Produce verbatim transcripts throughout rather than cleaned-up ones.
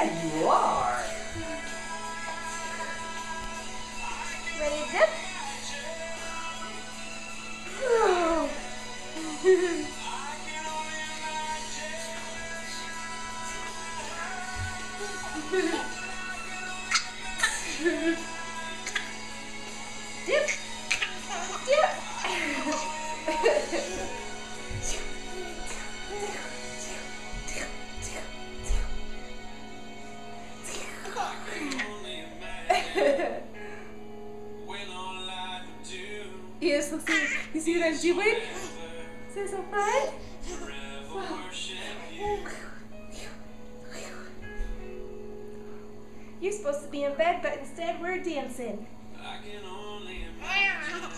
Yeah, you are. Ready to dip? Dip! Dip! Yes, look, see, you see what I'm doing? Is that so fun? Wow. You're supposed to be in bed, but instead we're dancing. I can only imagine.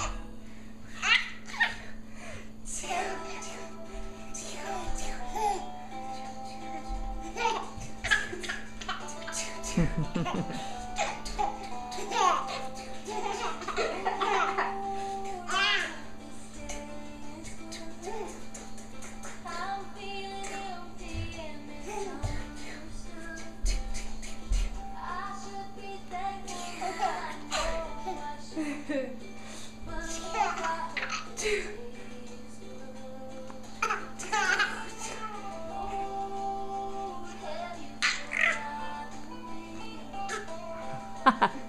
Ha ha.